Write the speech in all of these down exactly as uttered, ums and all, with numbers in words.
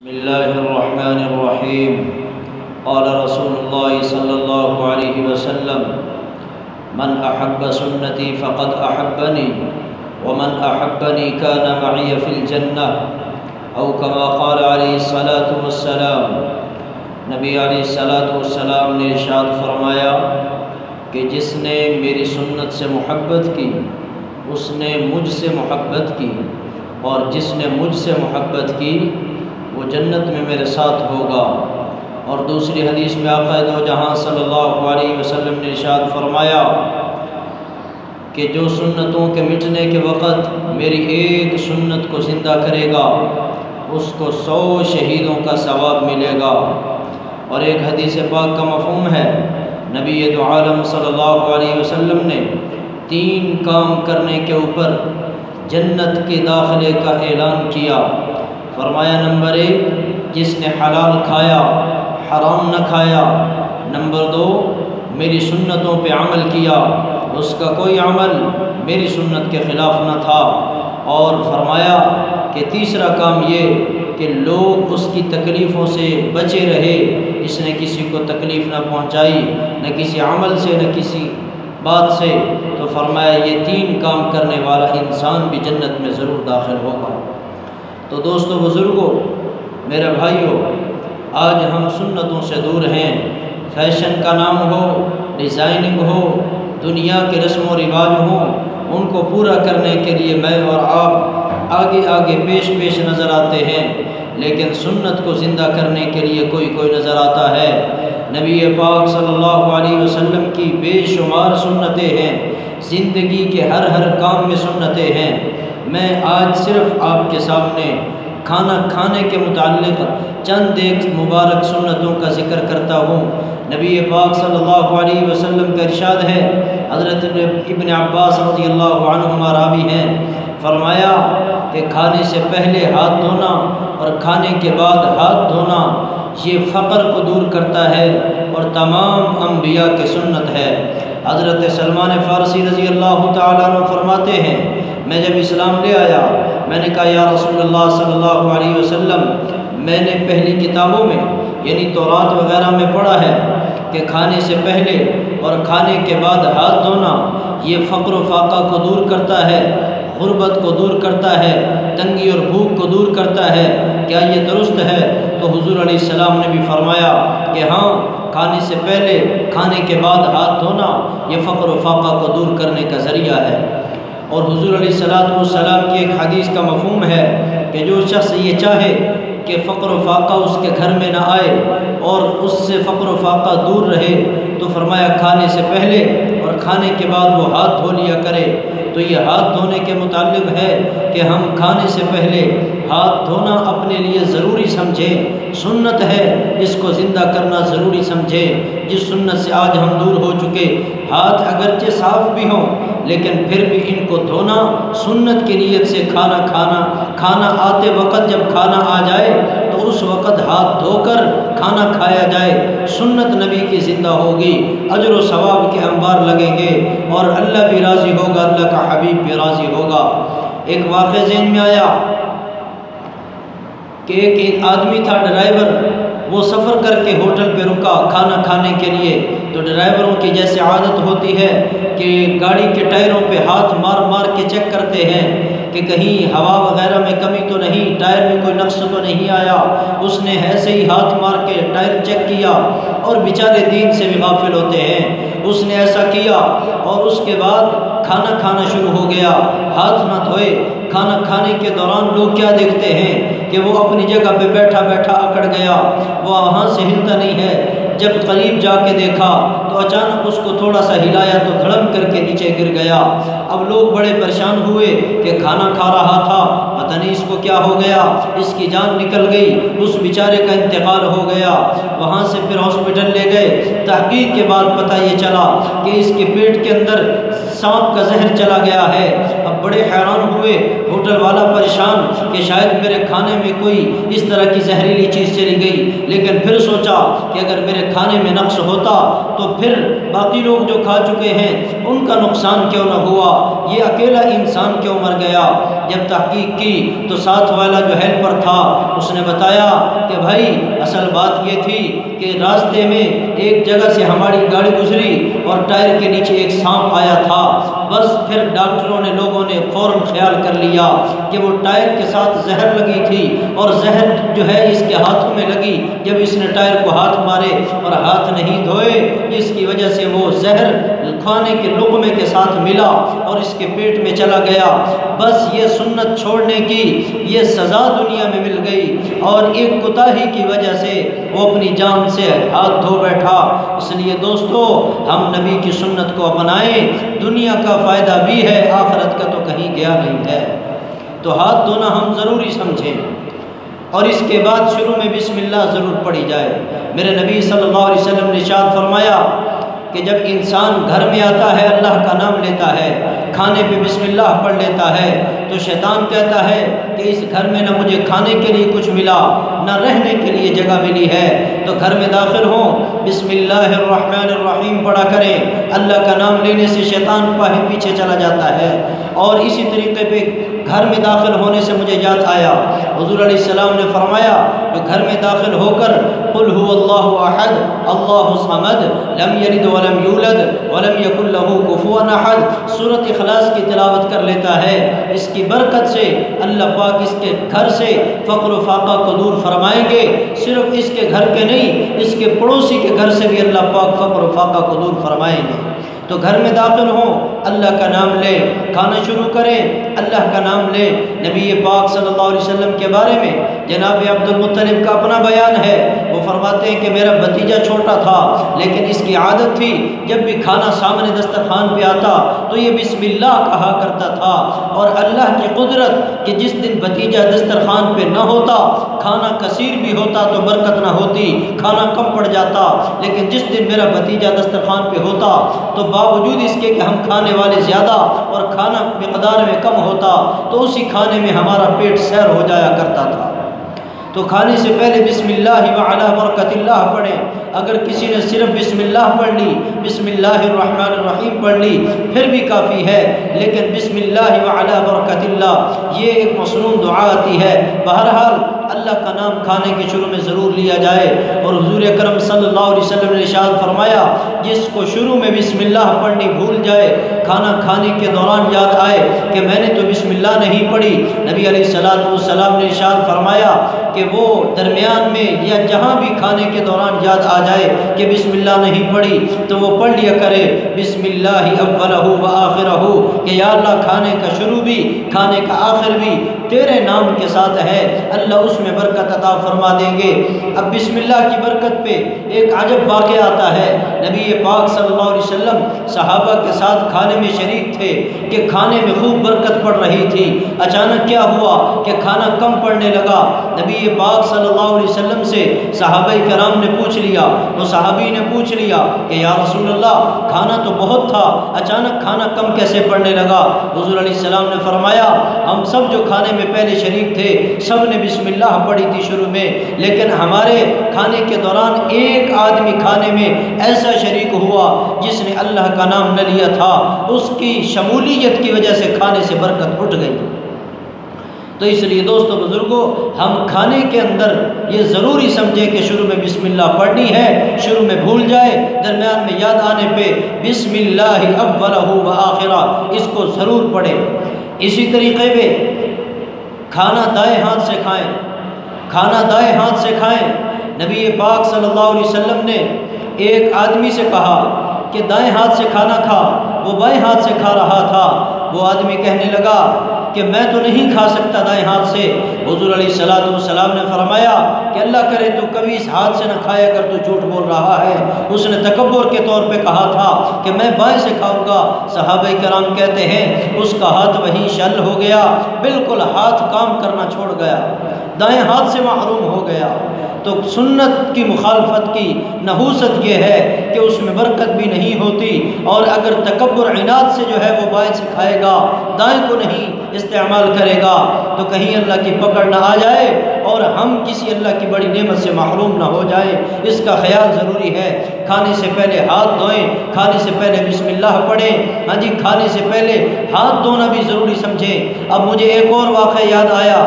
بسم الله الرحمن الرحيم. قال رسول الله صلى الله عليه وسلم: من أحب سنتي فقد أحبني ومن أحبني كان معي في الجنة، أو كما قال عليه الصلاة والسلام. نبی علیہ الصلاۃ والسلام نے ارشاد فرمایا کہ جس نے میری سنت سے محبت کی اس نے مجھ سے محبت کی، اور جس نے مجھ سے محبت کی وہ جنت میں میرے ساتھ ہوگا. اور دوسری حدیث میں آقا دو جہاں صلی اللہ علیہ وسلم نے ارشاد فرمایا کہ جو سنتوں کے مٹنے کے وقت میری ایک سنت کو زندہ کرے گا اس کو سو شہیدوں کا ثواب ملے گا. اور ایک حدیث پاک کا مفہوم ہے، نبی دو عالم صلی اللہ علیہ وسلم نے تین کام کرنے کے اوپر جنت کے داخلے کا اعلان کیا. فرمایا نمبر ایک، جس نے حلال کھایا حرام نہ کھایا. نمبر دو، میری سنتوں پہ عمل کیا، اس کا کوئی عمل میری سنت کے خلاف نہ تھا. اور فرمایا کہ تیسرا کام یہ کہ لوگ اس کی تکلیفوں سے بچے رہے، اس نے کسی کو تکلیف نہ پہنچائی، نہ کسی عمل سے نہ کسی بات سے. تو فرمایا یہ تین کام کرنے والا انسان بھی جنت میں ضرور داخل ہوگا. تو دوستو، بزرگوں، میرے بھائیوں، آج ہم سنتوں سے دور ہیں. فیشن کا نام ہو، ڈیزائننگ ہو، دنیا کے رسم و رواج ہوں، ان کو پورا کرنے کے لیے میں اور آپ آگے آگے پیش پیش نظر آتے ہیں، لیکن سنت کو زندہ کرنے کے لیے کوئی کوئی نظر آتا ہے. نبی پاک صلی اللہ علیہ وسلم کی بے شمار سنتیں ہیں، زندگی کے ہر ہر کام میں سنتیں ہیں. میں آج صرف آپ کے سامنے کھانا کھانے کے متعلق چند ایک مبارک سنتوں کا ذکر کرتا ہوں. نبی پاک صلی اللہ علیہ وسلم کا ارشاد ہے، حضرت ابن عباس رضی اللہ عنہما راوی ہیں، فرمایا کہ کھانے سے پہلے ہاتھ دھونا اور کھانے کے بعد ہاتھ دھونا یہ فقر کو دور کرتا ہے اور تمام انبیاء کی سنت ہے. حضرت سلمان فارسی رضی اللہ تعالیٰ عنہ فرماتے ہیں، میں جب اسلام لے آیا میں نے کہا یا رسول اللہ صلی اللہ علیہ وسلم، میں نے پہلی کتابوں میں یعنی تورات وغیرہ میں پڑھا ہے کہ کھانے سے پہلے اور کھانے کے بعد ہاتھ دھونا یہ فقر و فاقہ کو دور کرتا ہے، غربت کو دور کرتا ہے، تنگی اور بھوک کو دور کرتا ہے. کیا یہ درست ہے؟ تو حضور علیہ السلام نے بھی فرمایا کہ ہاں، کھانے سے پہلے کھانے کے بعد ہاتھ دھونا یہ فقر و فاقہ کو دور کرنے کا ذریعہ ہے. اور حضور علیہ الصلوۃ والسلام کی ایک حدیث کا مفہوم ہے کہ جو شخص یہ چاہے کہ فقر و فاقہ اس کے گھر میں نہ آئے اور اس سے فقر و فاقہ دور رہے، تو فرمایا کھانے سے پہلے اور کھانے کے بعد وہ ہاتھ دھو لیا کرے. تو یہ ہاتھ دھونے کے متعلق ہے کہ ہم کھانے سے پہلے ہاتھ دھونا اپنے لیے ضروری سمجھیں، سنت ہے، اس کو زندہ کرنا ضروری سمجھیں. جس سنت سے آج ہم دور ہو چکے، ہاتھ اگرچہ صاف بھی ہوں لیکن پھر بھی ان کو دھونا سنت کی نیت سے. کھانا کھانا کھانا آتے وقت جب کھانا آ جائے تو اس وقت ہاتھ دھو کر کھانا کھایا جائے. سنت نبی کی زندہ ہوگی، اجر و ثواب کے انبار لگیں گے اور اللہ بھی راضی ہوگا، اللہ کا حبیب بھی راضی ہوگا. ایک واقعہ ذہن میں آیا کہ ایک آدمی تھا ڈرائیور، وہ سفر کر کے ہوٹل پہ رکا کھانا کھانے کے لیے. تو ڈرائیوروں کی جیسے عادت ہوتی ہے کہ گاڑی کے ٹائروں پہ ہاتھ مار مار کے چیک کرتے ہیں کہ کہیں ہوا وغیرہ میں کمی تو نہیں، ٹائر میں کوئی نقص تو نہیں آیا. اس نے ایسے ہی ہاتھ مار کے ٹائر چیک کیا، اور بیچارے دین سے بھی غافل ہوتے ہیں. اس نے ایسا کیا اور اس کے بعد کھانا کھانا شروع ہو گیا، ہاتھ نہ دھوئے. کھانا کھانے کے دوران لوگ کیا دیکھتے ہیں کہ وہ اپنی جگہ پہ بیٹھا بیٹھا اکڑ گیا، وہ وہاں سے ہلتا نہیں ہے. جب قریب جا کے دیکھا تو اچانک اس کو تھوڑا سا ہلایا تو دھڑم کر کے نیچے گر گیا. اب لوگ بڑے پریشان ہوئے کہ کھانا کھا رہا تھا، پتہ نہیں اس کو کیا ہو گیا، اس کی جان نکل گئی، اس بیچارے کا انتقال ہو گیا. وہاں سے پھر ہاسپٹل لے گئے. تحقیق کے بعد پتہ یہ چلا کہ اس کے پیٹ کے اندر سانپ کا زہر چلا گیا ہے. اب بڑے حیران ہوئے، ہوٹل والا پریشان کہ شاید میرے کھانے میں کوئی اس طرح کی زہریلی چیز چلی گئی. لیکن پھر سوچا کہ اگر میرے کھانے میں نقص ہوتا تو پھر باقی لوگ جو کھا چکے ہیں ان کا نقصان کیوں نہ ہوا، یہ اکیلا انسان کیوں مر گیا. جب تحقیق کی تو ساتھ والا جو ہیلپر تھا اس نے بتایا کہ بھائی اصل بات یہ تھی کہ راستے میں ایک جگہ سے ہماری گاڑی گزری اور ٹائر کے نیچے ایک سانپ آیا تھا۔ بس پھر ڈاکٹروں نے لوگوں نے فوراً خیال کر لیا کہ وہ ٹائر کے ساتھ زہر لگی تھی اور زہر جو ہے اس کے ہاتھوں میں لگی، جب اس نے ٹائر کو ہاتھ مارے اور ہاتھ نہیں دھوئے جس کی وجہ سے وہ زہر کھانے کے لقمے کے ساتھ ملا اور اس کے پیٹ میں چلا گیا۔ بس یہ سنت چھوڑنے کی یہ سزا دنیا میں مل گئی اور ایک کوتاہی کی وجہ سے وہ اپنی جان سے ہاتھ دھو بیٹھا۔ اس لیے دوستو ہم نبی کی سنت کو اپنائیں، دنیا کا فائدہ بھی ہے، آخرت کا تو کہیں گیا نہیں ہے۔ تو ہاتھ دھونا ہم ضروری سمجھیں اور اس کے بعد شروع میں بسم اللہ ضرور پڑھی جائے۔ میرے نبی صلی اللہ علیہ وسلم نے ارشاد فرمایا کہ جب انسان گھر میں آتا ہے اللہ کا نام لیتا ہے، کھانے پہ بسم اللہ پڑھ لیتا ہے، تو شیطان کہتا ہے کہ اس گھر میں نہ مجھے کھانے کے لیے کچھ ملا نہ رہنے کے لیے جگہ ملی ہے، تو گھر میں داخل ہوں بسم اللہ الرحمن الرحیم پڑھا کریں۔ اللہ کا نام لینے سے شیطان پاہے پیچھے چلا جاتا ہے۔ اور اسی طریقے پہ گھر میں داخل ہونے سے مجھے یاد آیا حضور علیہ السلام نے فرمایا کہ گھر میں داخل ہو کر قل هو اللہ احد اللہ الصمد لم یلد ولم یولد ولم یکن له کفوا احد سورۃ اخلاص کی تلاوت کر لیتا ہے، اس کی برکت سے اللہ پاک اس کے گھر سے فقر و فاقہ کو دور فرمائیں گے۔ صرف اس کے گھر کے نہیں، اس کے پڑوسی کے گھر سے بھی اللہ پاک فقر و فاقہ کو دور فرمائیں گے۔ تو گھر میں داخل ہوں اللہ کا نام لیں، کھانا شروع کریں اللہ کا نام لیں۔ نبی پاک صلی اللہ علیہ وسلم کے بارے میں جناب عبد المطلب کا اپنا بیان ہے، وہ فرماتے ہیں کہ میرا بھتیجا چھوٹا تھا لیکن اس کی عادت تھی جب بھی کھانا سامنے دسترخوان پہ آتا تو یہ بسم اللہ کہا کرتا تھا، اور اللہ کی قدرت کہ جس دن بھتیجا دسترخوان پہ نہ ہوتا، کھانا کثیر بھی ہوتا تو برکت نہ ہوتی، کھانا کم پڑ جاتا، لیکن جس دن میرا بھتیجا دسترخوان پہ ہوتا تو باوجود اس کے کہ ہم کھانے والے زیادہ اور کھانا مقدار میں کم ہوتا تو اسی کھانے میں ہمارا پیٹ سیر ہو جایا کرتا تھا۔ تو کھانے سے پہلے بسم اللہ وعلی برکت اللہ پڑھیں۔ اگر کسی نے صرف بسم اللہ پڑھ لی، بسم اللہ الرحمن الرحیم پڑھ لی پھر بھی کافی ہے، لیکن بسم اللہ وعلی برکت اللہ یہ ایک مصنون دعا آتی ہے۔ بہرحال اللہ کا نام کھانے کے شروع میں ضرور لیا جائے، اور حضور اکرم صلی اللہ علیہ وسلم نے ارشاد فرمایا جس کو شروع میں بسم اللہ پڑھنی بھول جائے، کھانا کھانے کے دوران یاد آئے کہ میں نے تو بسم اللہ نہیں پڑھی، نبی علیہ الصلوۃ والسلام نے ارشاد فرمایا کہ وہ درمیان میں یا جہاں بھی کھانے کے دوران یاد آ جائے کہ بسم اللہ نہیں پڑھی تو وہ پڑھ لیا کرے بسم اللہ اولہ و آخرہ، کہ یا اللہ کھانے کا شروع بھی کھانے کا آخر بھی تیرے نام کے ساتھ ہے، اللہ اس میں برکت عطا فرما دیں گے۔ اب بسم اللہ کی برکت پہ ایک عجب واقعہ آتا ہے، نبی پاک صلی اللہ علیہ وسلم صحابہ کے ساتھ کھانے میں شریک تھے کہ کھانے میں خوب برکت پڑ رہی تھی، اچانک کیا ہوا کہ کھانا کم پڑنے لگا۔ نبی پاک صلی اللہ علیہ وسلم سے صحابہ کرام نے پوچھ لیا، وہ صحابی نے پوچھ لیا کہ یا رسول اللہ کھانا تو بہت تھا، اچانک کھانا کم کیسے پڑنے لگا؟ حضور علیہ السلام نے فرمایا ہم سب جو کھانے میں پہلے شریک تھے سب نے بسم اللہ پڑھی تھی شروع میں، لیکن ہمارے کھانے کے دوران ایک آدمی کھانے میں ایسا شریک ہوا جس نے اللہ کا نام نہ لیا تھا، اس کی شمولیت کی وجہ سے کھانے سے برکت اٹھ گئی۔ تو اس لیے دوستو بزرگوں ہم کھانے کے اندر یہ ضروری سمجھیں کہ شروع میں بسم اللہ پڑھنی ہے، شروع میں بھول جائے درمیان میں یاد آنے پہ بسم اللہ اولہ و آخرہ اس کو ضرور پڑھیں۔ اسی طریقے پہ کھانا دائیں ہاتھ سے کھائیں، کھانا دائیں ہاتھ سے کھائیں۔ نبی پاک صلی اللہ علیہ وسلم نے ایک آدمی سے کہا کہ دائیں ہاتھ سے کھانا کھا، وہ بائیں ہاتھ سے کھا رہا تھا، وہ آدمی کہنے لگا کہ میں تو نہیں کھا سکتا دائیں ہاتھ سے۔ حضور علیہ الصلوۃ والسلام نے فرمایا کہ اللہ کرے تو کبھی اس ہاتھ سے نہ کھایا کر، تو جھوٹ بول رہا ہے۔ اس نے تکبر کے طور پہ کہا تھا کہ میں بائیں سے کھاؤں گا۔ صحابہ کرام کہتے ہیں اس کا ہاتھ وہیں شل ہو گیا، بالکل ہاتھ کام کرنا چھوڑ گیا۔ دائیں ہاتھ سے محروم ہو گیا۔ تو سنت کی مخالفت کی نحوست یہ ہے کہ اس میں برکت بھی نہیں ہوتی، اور اگر تکبر عناد سے جو ہے وہ بائیں سے کھائے گا، دائیں کو نہیں استعمال کرے گا، تو کہیں اللہ کی پکڑ نہ آ جائے اور ہم کسی اللہ کی بڑی نعمت سے محروم نہ ہو جائیں۔ اس کا خیال ضروری ہے۔ کھانے سے پہلے ہاتھ دھوئیں، کھانے سے پہلے بسم اللہ پڑھیں، ہاں جی کھانے سے پہلے ہاتھ دھونا بھی ضروری سمجھیں۔ اب مجھے ایک اور واقعہ یاد آیا،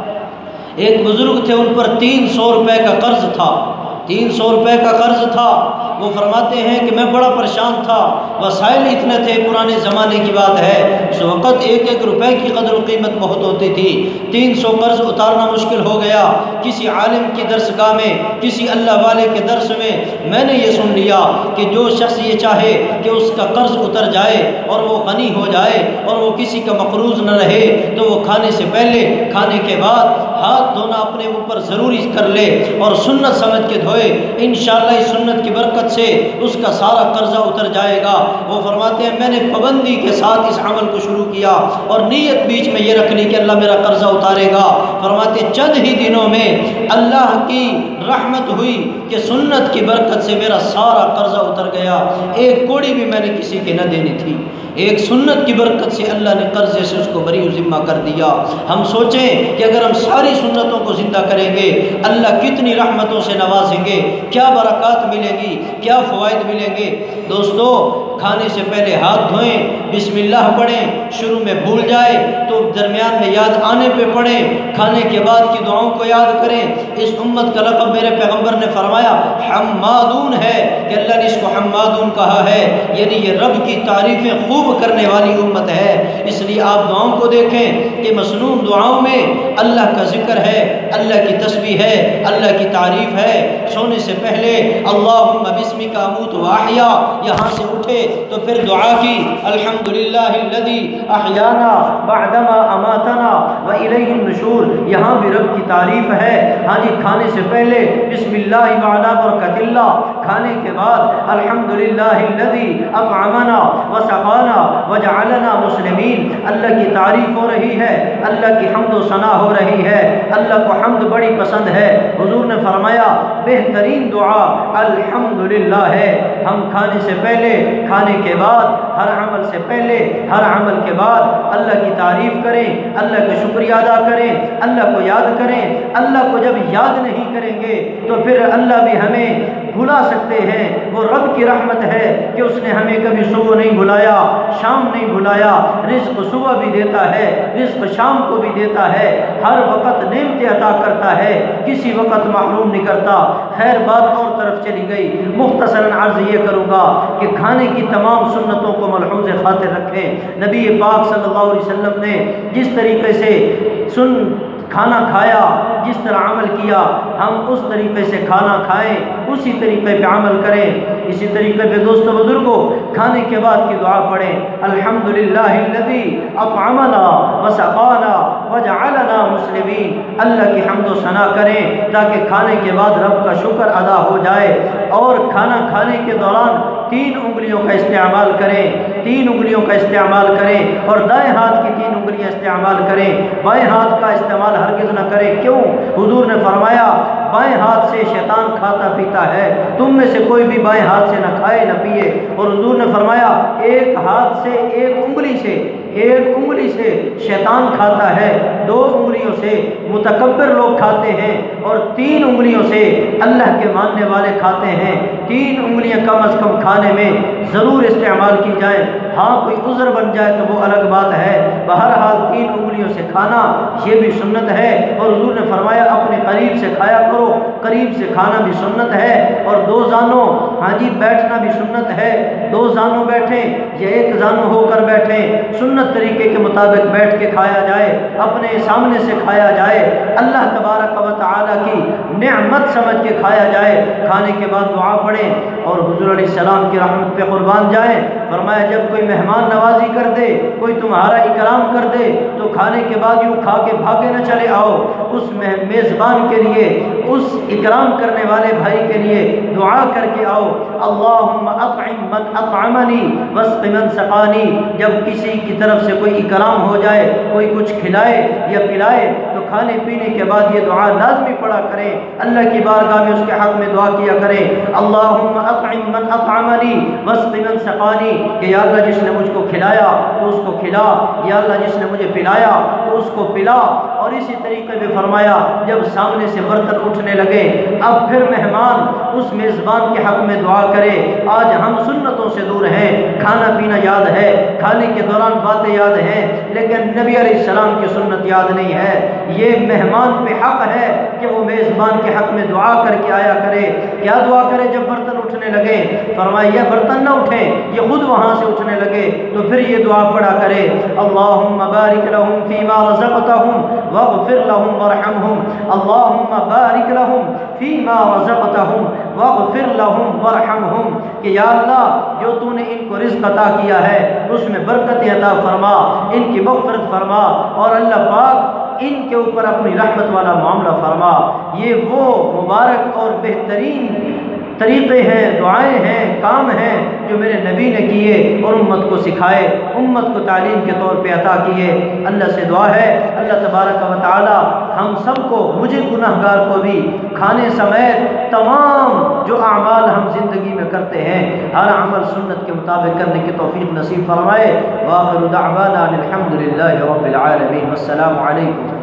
ایک بزرگ تھے، ان پر تین سو روپے کا قرض تھا، تین سو روپے کا قرض تھا۔ وہ فرماتے ہیں کہ میں بڑا پریشان تھا، وسائل اتنے تھے، پرانے زمانے کی بات ہے، اس وقت ایک ایک روپے کی قدر و قیمت بہت ہوتی تھی، تین سو قرض اتارنا مشکل ہو گیا۔ کسی عالم کی درسگاہ میں، کسی اللہ والے کے درس میں میں نے یہ سن لیا کہ جو شخص یہ چاہے کہ اس کا قرض اتر جائے اور وہ غنی ہو جائے اور وہ کسی کا مقروض نہ رہے، تو وہ کھانے سے پہلے، کھانے کے بعد ہاتھ دھونا اپنے اوپر ضروری کر لے اور سنت سمجھ کے دھوئے۔ انشاءاللہ اس سنت کی برکت سے اس کا سارا قرضہ اتر جائے گا۔ وہ فرماتے ہیں میں نے پابندی کے ساتھ اس عمل کو شروع کیا اور نیت بیچ میں یہ رکھ لی کہ اللہ میرا قرضہ اتارے گا۔ فرماتے ہیں چند ہی دنوں میں اللہ کی رحمت ہوئی کہ سنت کی برکت سے میرا سارا قرضہ اتر گیا، ایک کوڑی بھی میں نے کسی کے نہ دینی تھی۔ ایک سنت کی برکت سے اللہ نے قرضے سے اس کو بری و ذمہ کر دیا۔ ہم سوچیں کہ اگر ہم ساری سنتوں کو زندہ کریں گے، اللہ کتنی رحمتوں سے نوازیں گے، کیا برکات ملے گی، کیا فوائد ملیں گے۔ دوستو کھانے سے پہلے ہاتھ دھوئیں، بسم اللہ پڑھیں، شروع میں بھول جائے تو درمیان میں یاد آنے پہ پڑھیں، کھانے کے بعد کی دعاؤں کو یاد کریں۔ اس امت کا لقب میرے پیغمبر نے فرمایا حمادون ہے کہ اللہ نے اس کو حمادون کہا ہے، یعنی یہ رب کی تعریفیں خوب کرنے والی امت ہے۔ اس لیے آپ دعاؤں کو دیکھیں کہ مسنون دعاؤں میں اللہ کا ذکر ہے، اللہ کی تسبیح ہے، اللہ کی تعریف ہے۔ سونے سے پہلے اللہم بسمک اموت و احیا یہاں سے اٹھے تو پھر دعا کی الحمدللہ الذی احیانا بعدما اماتنا و الیہ النشور، یہاں بھی رب کی تعریف ہے۔ ہاں جی کھانے سے پہلے بسم اللہ وعلی برکت اللہ، کھانے کے بعد الحمدللہ الذی اطعمنا وسقانا وجعلنا مسلمین، اللہ کی تعریف ہو رہی ہے، اللہ کی حمد و ثنا ہو رہی ہے، اللہ کو حمد بڑی پسند ہے۔ حضور نے فرمایا بہترین دعا الحمدللہ ہے۔ ہم کھانے سے پہلے، کھانے کے بعد، ہر عمل سے پہلے، ہر عمل کے بعد اللہ کی تعریف کریں، اللہ کا شکریہ ادا کریں، اللہ کو یاد کریں۔ اللہ کو جب یاد نہیں کریں گے تو پھر اللہ بھی ہمیں بھلا سکتے ہیں۔ وہ رب کی رحمت ہے کہ اس نے ہمیں کبھی صبح نہیں بھلایا، شام نہیں بھلایا، رزق صبح بھی دیتا ہے، رزق شام کو بھی دیتا ہے، ہر وقت نعمتیں عطا کرتا ہے، کسی وقت محروم نہیں کرتا۔ خیر بات اور طرف چلی گئی، مختصراً عرض یہ کروں گا کہ کھانے کی تمام سنتوں کو ملحوظ خاطر رکھیں۔ نبی پاک صلی اللہ علیہ وسلم نے جس طریقے سے سن کھانا کھایا، جس طرح عمل کیا، ہم اس طریقے سے کھانا کھائیں، اسی طریقے پہ عمل کریں۔ اسی طریقے پہ دوستو بزرگوں کھانے کے بعد کی دعا پڑھیں الحمدللہ الذی اطعمنا وسقانا وجعلنا مسلمین، اللہ کی حمد و ثنا کریں تاکہ کھانے کے بعد رب کا شکر ادا ہو جائے۔ اور کھانا کھانے کے دوران تین انگلیوں کا استعمال کریں، تین انگلیوں کا استعمال کریں، اور دائیں ہاتھ کی تین انگلیاں استعمال کریں، بائیں ہاتھ کا استعمال ہرگز نہ کریں۔ کیوں؟ حضور نے فرمایا بائیں ہاتھ سے شیطان کھاتا پیتا ہے، تم میں سے کوئی بھی بائیں ہاتھ سے نہ کھائے نہ پیے۔ اور حضور نے فرمایا ایک ہاتھ سے، ایک انگلی سے، ایک انگلی سے شیطان کھاتا ہے، دو انگلیوں سے متکبر لوگ کھاتے ہیں، اور تین انگلیوں سے اللہ کے ماننے والے کھاتے ہیں۔ تین انگلیاں کم از کم کھانے میں ضرور استعمال کی جائیں۔ ہاں کوئی عذر بن جائے تو وہ الگ بات ہے، بہرحال تین انگلیوں سے کھانا یہ بھی سنت ہے۔ اور حضور نے فرمایا اپنے قریب سے کھایا کرو، قریب سے کھانا بھی سنت ہے۔ اور دو زانوں، ہاں جی بیٹھنا بھی سنت ہے، دو زانوں بیٹھیں یا ایک زانوں ہو کر بیٹھیں، سنت طریقے کے مطابق بیٹھ کے کھایا جائے، اپنے سامنے سے کھایا جائے، اللہ تبارک و تعالیٰ کی نعمت سمجھ کے کھایا جائے۔ کھانے کے بعد دعا پڑھیں اور حضور علیہ السلام کی رحمت پہ قربان جائیں۔ فرمایا جب کوئی مہمان نوازی کر دے، کوئی تمہارا اکرام کر دے تو کھانے کے بعد یوں کھا کے بھاگے نہ چلے آؤ، اس میزبان کے لیے، اس اکرام کرنے والے بھائی کے لیے دعا کر کے آؤ اللہم اطعم من اطعمنی واسق من سقانی۔ جب کسی کی طرف طرف سے کوئی اکرام ہو جائے، کوئی کچھ کھلائے یا پلائے تو کھانے پینے کے بعد یہ دعا لازمی پڑھا کرے، اللہ کی بارگاہ میں اس کے حق میں دعا کیا کرے، اللہم اطعم من اطعمنی واسق من سقانی، کہ یا اللہ جس نے مجھ کو کھلایا تو اس کو کھلا، یا اللہ جس نے مجھے پلایا تو اس کو پلا۔ اور اسی طریقے میں فرمایا جب سامنے سے برتن اٹھنے لگے اب پھر مہمان اس میزبان کے حق میں دعا کرے۔ آج ہم سنتوں سے دور ہیں، کھانا پینا یاد ہے، کھانے کے دوران باتیں یاد ہیں، لیکن نبی علیہ السلام کی سنت یاد نہیں ہے۔ یہ مہمان پہ حق ہے کہ وہ میزبان کے حق میں دعا کر کے آیا کرے۔ کیا دعا کرے جب برتن اٹھنے لگے؟ فرمایا یہ برتن نہ اٹھیں، یہ خود وہاں سے اٹھنے لگے تو پھر یہ دعا پڑھا کرے، اللہم بارک لہم فیما رزقتہم واغفر لہم ورحمہم، اللہم بارک لہم فیما رزقتہم واغفر لہم ورحمہم، کہ یا اللہ جو تو نے ان کو رزق عطا کیا ہے اس میں برکت عطا فرما، ان کی مغفرت فرما، اور اللہ پاک ان کے اوپر اپنی رحمت والا معاملہ فرما۔ یہ وہ مبارک اور بہترین طریقے ہیں، دعائیں ہیں، کام ہیں جو میرے نبی نے کیے اور امت کو سکھائے، امت کو تعلیم کے طور پہ عطا کیے۔ اللہ سے دعا ہے اللہ تبارک و تعالی ہم سب کو، مجھے گناہ گار کو بھی، کھانے سمیت تمام جو اعمال ہم زندگی میں کرتے ہیں ہر عمل سنت کے مطابق کرنے کی توفیق نصیب فرمائے۔ وآخر دعوانا الحمد للہ رب العالمین، والسلام علیکم۔